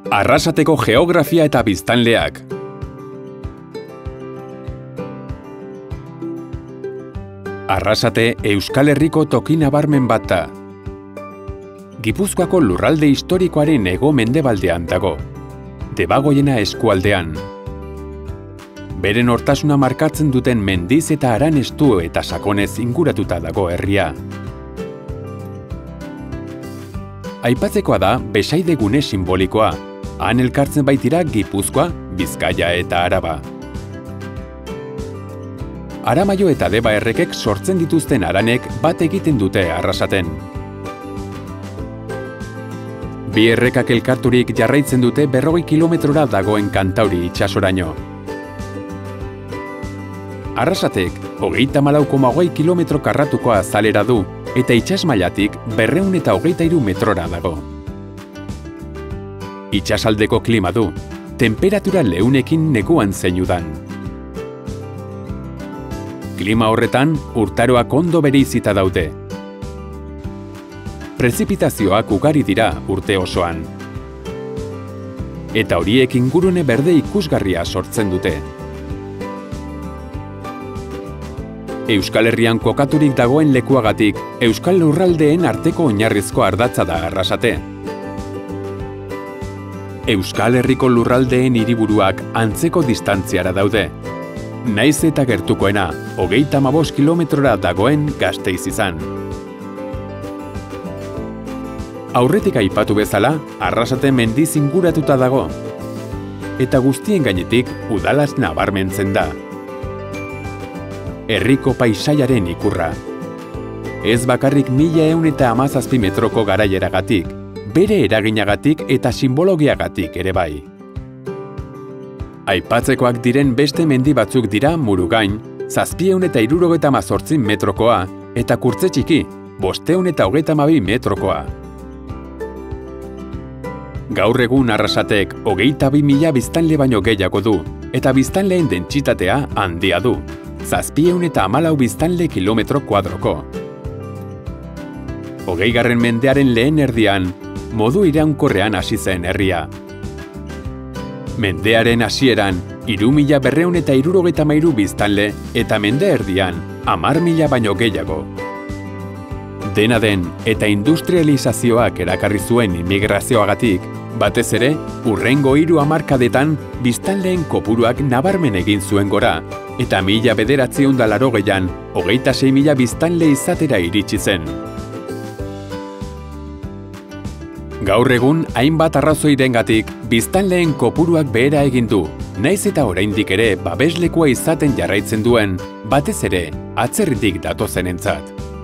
Arrasateko geografia eta biztanleak. Arrasate Euskal Herriko toki nabarmen bat da. Gipuzkoako lurralde historikoaren hego-mendebaldean dago, Debagoiena eskualdean. Beren nortasuna markatzen duten mendiz eta haran estu eta sakonez inguratuta dago herria. Aipatzekoa da besaide gune simbolikoa, han elkartzen baitira Gipuzkoa, Bizkaia eta Araba. Aramaio eta Deba errekek sortzen dituzten haranek bat egiten dute Arrasaten. Bi errekak elkarturik jarraitzen dute 40 kilometrora dagoen Kantauri itsasoraino. Arrasatek 34,8 kilometro karratuko azalera du eta itsasmailatik 223 metrora dago. Itsasaldeko klima du, temperatura leunekin neguan zein udan. Klima horretan urtaroak ondo bereizita daude. Prezipitazioak ugari dira urte osoan. Eta horiek ingurune berde ikusgarria sortzen dute. Euskal Herrian kokaturik dagoen lekuagatik, Euskal lurraldeen arteko oinarrizko ardatza da Arrasate. Euskal Herriko lurraldeen hiriburuak antzeko distantziara daude. Naiz eta gertukoena, 35 kilometrora dagoen Gasteiz izan. Aurretik aipatu bezala, Arrasate mendiz inguratuta dago. Eta guztien gainetik udalaz nabarmentzen da. Herriko paisaiaren ikurra. Ez bakarrik 1117 metroko garaieragatik, bere eraginagatik eta simbologiagatik ere bai. Aipatzekoak diren beste mendi batzuk dira Murugain, 778 metrokoa, eta Kurtze Txiki, 522 metrokoa. Gaur egun Arrasatek 22.000 biztanle baino gehiago du, eta biztanleen dentsitatea handia du, 714 biztanle kilometro kuadroko. 20. mendearen lehen erdian, modu iraunkorrean hasi zen herria. Mendearen hasieran, 3.273 biztanle eta mende erdian, 10.000 baino gehiago. Dena den eta industrializazioak erakarri zuen immigrazioagatik, batez ere, hurrengo 3 hamarkadetan biztanleen kopuruak nabarmen egin zuen gora, eta 1980an 26.000 biztanle izatera iritsi zen. Gaur egun, hainbat arrazoirengatik, biztanleen kopuruak behera egin du, naiz eta oraindik ere babeslekua izaten jarraitzen duen, batez ere, atzerritik datozenentzat.